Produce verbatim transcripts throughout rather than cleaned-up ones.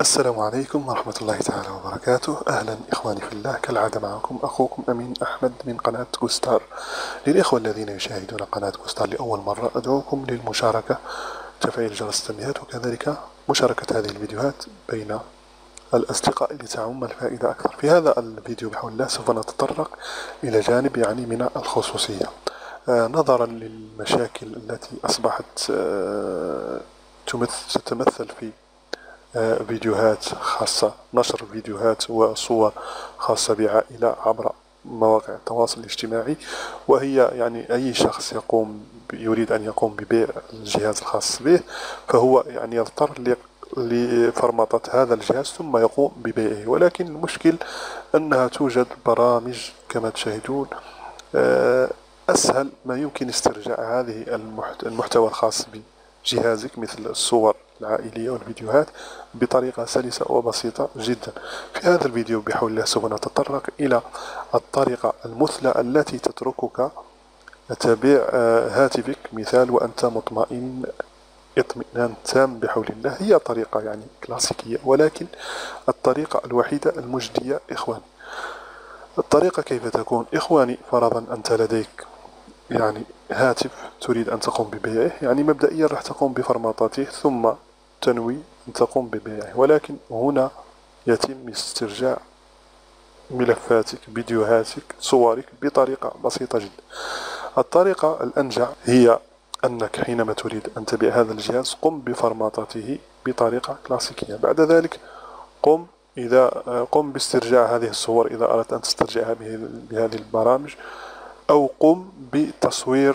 السلام عليكم ورحمة الله تعالى وبركاته. أهلا إخواني في الله، كالعادة معكم أخوكم أمين أحمد من قناة كوستار. للإخوة الذين يشاهدون قناة كوستار لأول مرة أدعوكم للمشاركة، تفعيل جرس التنبيهات، وكذلك مشاركة هذه الفيديوهات بين الأصدقاء لتعم الفائدة أكثر. في هذا الفيديو بحول الله سوف نتطرق إلى جانب يعني من الخصوصية، آه نظرا للمشاكل التي أصبحت آه تتمثل في فيديوهات خاصة، نشر فيديوهات وصور خاصة بعائلة عبر مواقع التواصل الاجتماعي، وهي يعني أي شخص يقوم يريد أن يقوم ببيع الجهاز الخاص به فهو يعني يضطر لفرمطة هذا الجهاز ثم يقوم ببيعه. ولكن المشكل أنها توجد برامج كما تشاهدون أسهل ما يمكن استرجاع هذه المحتوى الخاص بجهازك، مثل الصور العائلية والفيديوهات بطريقة سلسة وبسيطة جدا. في هذا الفيديو بحول الله سوف نتطرق إلى الطريقة المثلى التي تتركك تبيع هاتفك مثال وأنت مطمئن اطمئنان تام بحول الله. هي طريقة يعني كلاسيكية، ولكن الطريقة الوحيدة المجدية إخواني. الطريقة كيف تكون إخواني؟ فرضا أنت لديك يعني هاتف تريد أن تقوم ببيعه، يعني مبدئيا راح تقوم بفرماطته ثم تنوي أن تقوم ببيعه، ولكن هنا يتم استرجاع ملفاتك، فيديوهاتك، صورك بطريقة بسيطة جدا. الطريقة الأنجع هي أنك حينما تريد أن تبيع هذا الجهاز قم بفرماطته بطريقة كلاسيكية. بعد ذلك قم إذا قم باسترجاع هذه الصور إذا أردت أن تسترجعها بهذه البرامج، أو قم بتصوير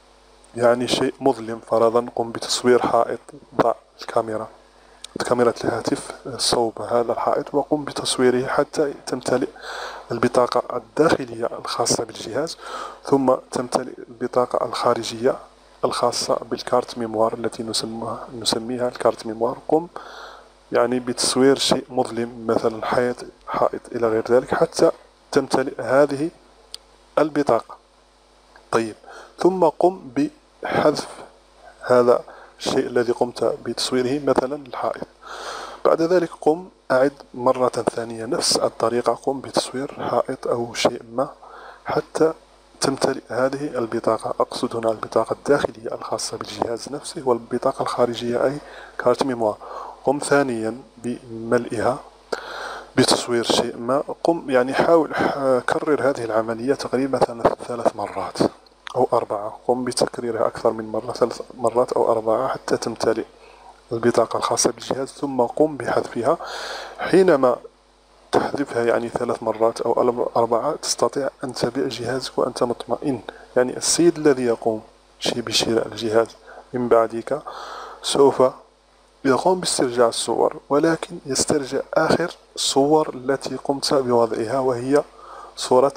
يعني شيء مظلم، فرضا قم بتصوير حائط، ضع الكاميرا كاميرا الهاتف صوب هذا الحائط وقم بتصويره حتى تمتلئ البطاقة الداخلية الخاصة بالجهاز، ثم تمتلئ البطاقة الخارجية الخاصة بالكارت ميموار التي نسميها نسميها الكارت ميموار. قم يعني بتصوير شيء مظلم مثلا حائط حائط إلى غير ذلك حتى تمتلئ هذه البطاقة. طيب، ثم قم بحذف هذا الشيء الذي قمت بتصويره مثلا الحائط. بعد ذلك قم أعد مرة ثانية نفس الطريقة، قم بتصوير حائط أو شيء ما حتى تمتلئ هذه البطاقة. أقصد هنا البطاقة الداخلية الخاصة بالجهاز نفسه، والبطاقة الخارجية أي كارت ميموار. قم ثانيا بملئها بتصوير شيء ما. قم يعني حاول كرر هذه العملية تقريبا ثلاث مرات أو أربعة. قم بتكريرها أكثر من مرة، ثلاث مرات أو أربعة حتى تمتلئ البطاقة الخاصة بالجهاز، ثم قم بحذفها. حينما تحذفها يعني ثلاث مرات أو أربعة تستطيع أن تبيع جهازك وأنت مطمئن. يعني السيد الذي يقوم بشراء الجهاز من بعدك سوف يقوم باسترجاع الصور، ولكن يسترجع آخر الصور التي قمت بوضعها، وهي صورة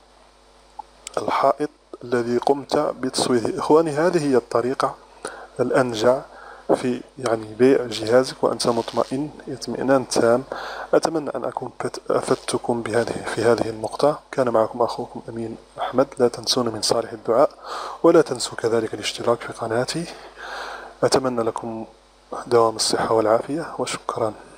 الحائط الذي قمت بتصويره. إخواني، هذه هي الطريقة الأنجع في يعني بيع جهازك وأنت مطمئن اطمئنان تام. أتمنى أن أكون أفدتكم بهذه في هذه النقطة. كان معكم أخوكم أمين أحمد. لا تنسون من صالح الدعاء، ولا تنسوا كذلك الاشتراك في قناتي. أتمنى لكم دوام الصحة والعافية، وشكرا.